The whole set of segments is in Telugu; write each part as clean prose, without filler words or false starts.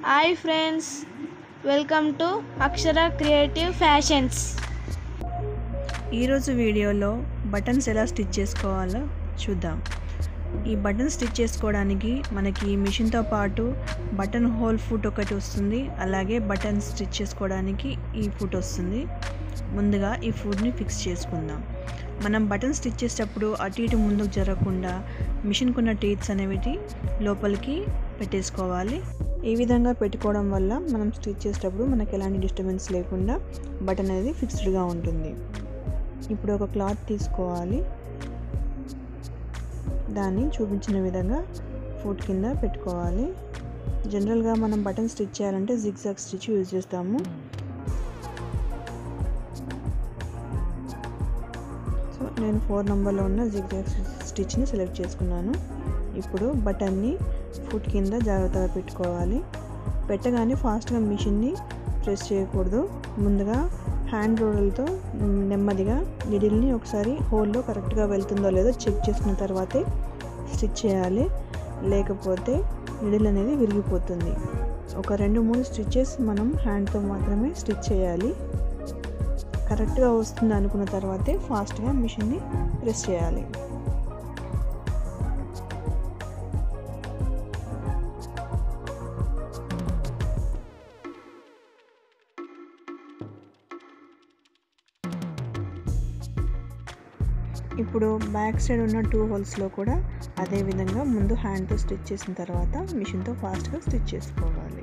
Hi friends, welcome to Akshara creative fashions. ఈరోజు వీడియోలో బటన్స్ ఎలా స్టిచ్ చేసుకోవాలో చూద్దాం. ఈ బటన్ స్టిచ్ చేసుకోవడానికి మనకి మిషన్తో పాటు బటన్ హోల్ ఫుట్ ఒకటి వస్తుంది, అలాగే బటన్ స్టిచ్ చేసుకోవడానికి ఈ ఫుట్ వస్తుంది. ముందుగా ఈ ఫుట్ని ఫిక్స్ చేసుకుందాం. మనం బటన్ స్టిచ్ చేసేటప్పుడు అటు ఇటు ముందుకు జరగకుండా మిషన్కున్న టీత్స్ అనేవి లోపలికి పెట్టేసుకోవాలి. ఈ విధంగా పెట్టుకోవడం వల్ల మనం స్టిచ్ చేసేటప్పుడు మనకి ఎలాంటి డిస్టర్బెన్స్ లేకుండా బటన్ అనేది ఫిక్స్డ్గా ఉంటుంది. ఇప్పుడు ఒక క్లాత్ తీసుకోవాలి, దాన్ని చూపించిన విధంగా ఫుట్ కింద పెట్టుకోవాలి. జనరల్గా మనం బటన్ స్టిచ్ చేయాలంటే జిగ్జాగ్ స్టిచ్ యూజ్ చేస్తాము. సో నేను 4 నెంబర్లో ఉన్న జిగ్జాగ్ స్టిచ్ని సెలెక్ట్ చేసుకున్నాను. ఇప్పుడు బటన్ని ఫుట్ కింద జాగ్రత్తగా పెట్టుకోవాలి. పెట్టగానే ఫాస్ట్గా మిషన్ని ప్రెస్ చేయకూడదు. ముందుగా హ్యాండ్ రోలర్తో నెమ్మదిగా నిడిల్ని ఒకసారి హోల్లో కరెక్ట్గా వెళ్తుందో లేదో చెక్ చేసుకున్న తర్వాతే స్టిచ్ చేయాలి, లేకపోతే నిడిల్ అనేది విరిగిపోతుంది. ఒక 2-3 స్టిచెస్ మనం హ్యాండ్తో మాత్రమే స్టిచ్ చేయాలి. కరెక్ట్గా వస్తుంది అనుకున్న తర్వాతే ఫాస్ట్గా మిషన్ని ప్రెస్ చేయాలి. ఇప్పుడు బ్యాక్ సైడ్ ఉన్న 2 హోల్స్లో కూడా అదే విధంగా ముందు హ్యాండ్తో స్టిచ్ చేసిన తర్వాత మిషన్తో ఫాస్ట్గా స్టిచ్ చేసుకోవాలి.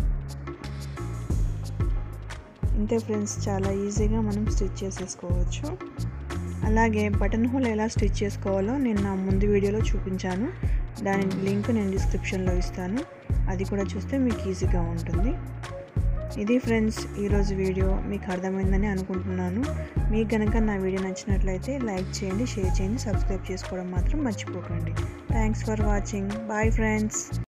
ఇంతే ఫ్రెండ్స్, చాలా ఈజీగా మనం స్టిచ్ చేసేసుకోవచ్చు. అలాగే బటన్ హోల్ ఎలా స్టిచ్ చేసుకోవాలో నేను నా ముందు వీడియోలో చూపించాను. దాని లింక్ నేను డిస్క్రిప్షన్లో ఇస్తాను, అది కూడా చూస్తే మీకు ఈజీగా ఉంటుంది. ఇది ఫ్రెండ్స్ ఈరోజు వీడియో, మీకు అర్థమైందని అనుకుంటున్నాను. మీకు కనుక నా వీడియో నచ్చినట్లయితే లైక్ చేయండి, షేర్ చేయండి, సబ్స్క్రైబ్ చేసుకోవడం మాత్రం మర్చిపోకండి. Thanks for watching. Bye friends.